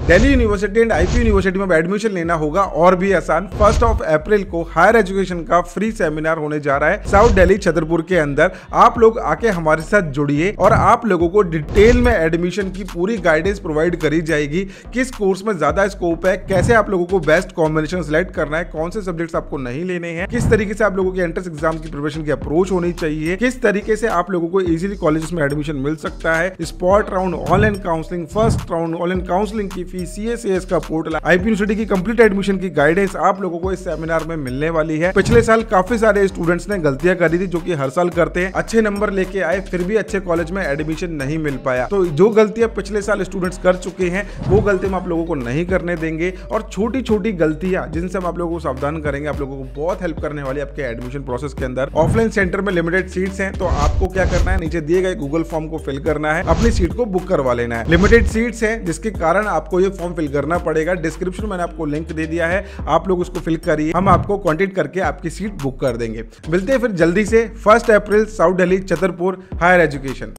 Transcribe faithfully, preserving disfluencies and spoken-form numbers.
Delhi university and IP university में admission लेना होगा और भी आसान। फर्स्ट ऑफ अप्रैल को हायर एजुकेशन का फ्री सेमिनार होने जा रहा है साउथ दिल्ली छतरपुर के अंदर। आप लोग आके हमारे साथ जुड़िए और आप लोगों को डिटेल में एडमिशन की पूरी गाइडेंस प्रोवाइड करी जाएगी। किस कोर्स में ज्यादा स्कोप है, कैसे आप लोगों को बेस्ट कॉम्बिनेशन सिलेक्ट करना है, कौन से सब्जेक्ट्स आपको नहीं लेने हैं, किस तरीके से आप लोगों की एंट्रेंस एग्जाम की प्रिपरेशन की अप्रोच होनी चाहिए, किस तरीके से आप लोगों को इजीली कॉलेजेस में एडमिशन मिल सकता है, spot round, online counselling, first round online counselling की फीस, सीएसएस का पोर्टल, आईपी यूनिवर्सिटी की कंप्लीट एडमिशन की गाइडेंस आप लोगों को इस सेमिनार में मिलने वाली है। पिछले साल काफी सारे स्टूडेंट्स ने गलतियां करी थी जो कि हर साल करते हैं, अच्छे नंबर लेके आए फिर भी अच्छे कॉलेज में एडमिशन नहीं मिल पाया। तो जो गलतियां पिछले साल स्टूडेंट्स कर चुके हैं वो गलती हम आप लोगों को नहीं करने देंगे और छोटी छोटी गलतियां जिनसे हम आप लोगों को सावधान करेंगे आप लोगों को बहुत हेल्प करने वाली है आपके एडमिशन प्रोसेस के अंदर। ऑफलाइन सेंटर में लिमिटेड सीट्स हैं तो आपको क्या करना है, नीचे दिए गए गूगल फॉर्म को फिल करना है, अपनी सीट को बुक करवा लेना है। लिमिटेड सीट्स हैं जिसके कारण आपको ये फॉर्म फिल करना पड़ेगा। डिस्क्रिप्शन में मैंने आपको लिंक दे दिया है, आप लोग उसको फिल करिए, हम आपको कांटेक्ट करके आपकी सीट बुक कर देंगे। मिलते हैं फिर जल्दी से first April south Delhi Chhatarpur higher education.